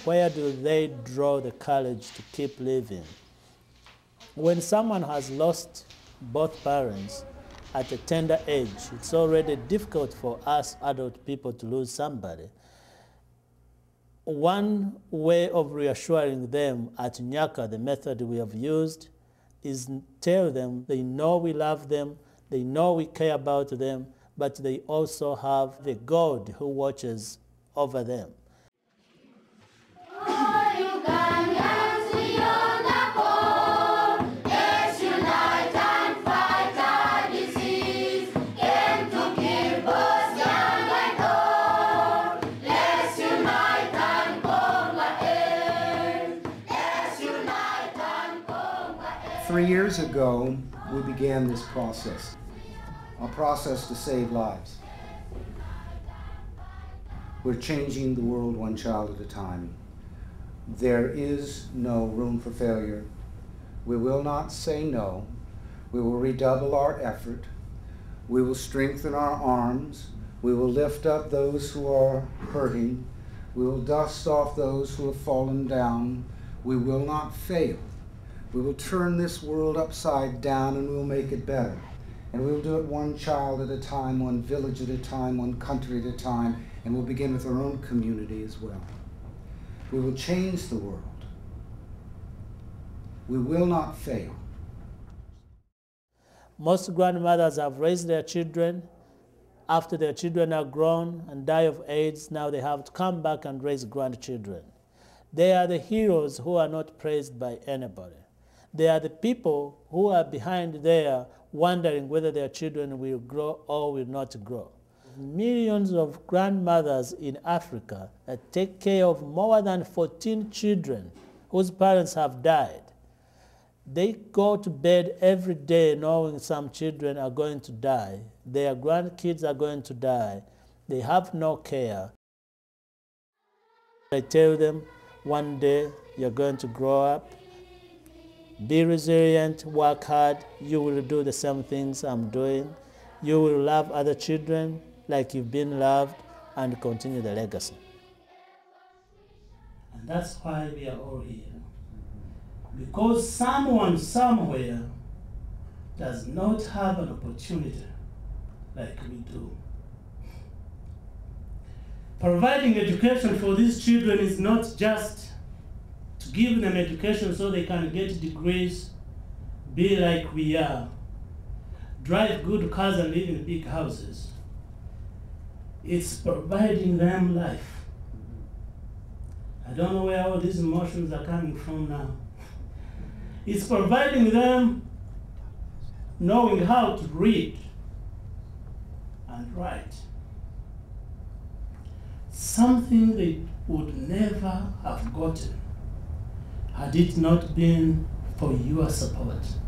where do they draw the courage to keep living? When someone has lost both parents at a tender age, it's already difficult for us adult people to lose somebody. One way of reassuring them at Nyaka, the method we have used, is tell them they know we love them, they know we care about them, but they also have the God who watches over them. Three years ago, we began this process, a process to save lives. We're changing the world one child at a time. There is no room for failure. We will not say no. We will redouble our effort. We will strengthen our arms. We will lift up those who are hurting. We will dust off those who have fallen down. We will not fail. We will turn this world upside down and we will make it better. And we will do it one child at a time, one village at a time, one country at a time, and we'll begin with our own community as well. We will change the world. We will not fail. Most grandmothers have raised their children. After their children are grown and die of AIDS, now they have to come back and raise grandchildren. They are the heroes who are not praised by anybody. They are the people who are behind there wondering whether their children will grow or will not grow. Millions of grandmothers in Africa that take care of more than 14 children whose parents have died. They go to bed every day knowing some children are going to die. Their grandkids are going to die. They have no care. I tell them, one day you're going to grow up. Be resilient, work hard, you will do the same things I'm doing. You will love other children like you've been loved and continue the legacy. And that's why we are all here. Because someone somewhere does not have an opportunity like we do. Providing education for these children is not just to give them education so they can get degrees, be like we are, drive good cars and live in big houses. It's providing them life. I don't know where all these emotions are coming from now. It's providing them knowing how to read and write. Something they would never have gotten had it not been for your support.